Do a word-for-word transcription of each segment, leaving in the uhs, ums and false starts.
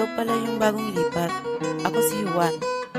ikaw pala yung bagong lipat. Ako si Juan.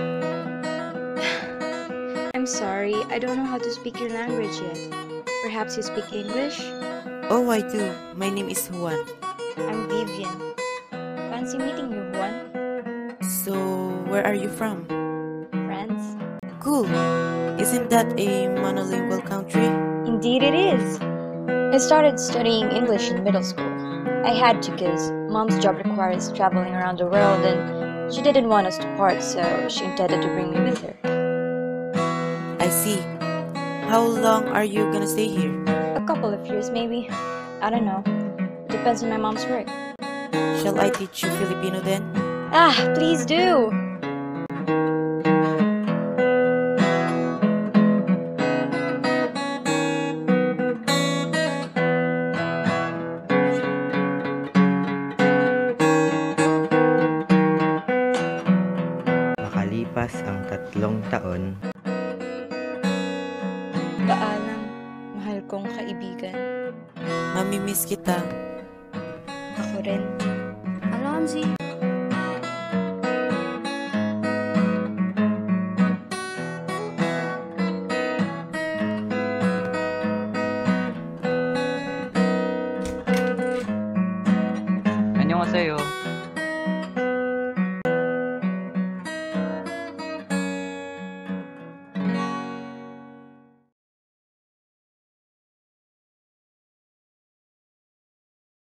I'm sorry, I don't know how to speak your language yet. Perhaps you speak English? Oh, I do. My name is Juan. I'm Vivian. Fancy meeting you, Juan. So, where are you from? Friends? Cool. Isn't that a monolingual country? Indeed it is. I started studying English in middle school. I had to because mom's job requires traveling around the world and she didn't want us to part, so she intended to bring me with her. I see. How long are you gonna stay here? A couple of years, maybe. I don't know. Depends on my mom's work. Shall I teach you Filipino then? Ah, please do! Makalipas ang tatlong taon, Paalam, mahal kong kaibigan. Mamimiss kita. Ako rin. Alonzi. 안녕하세요.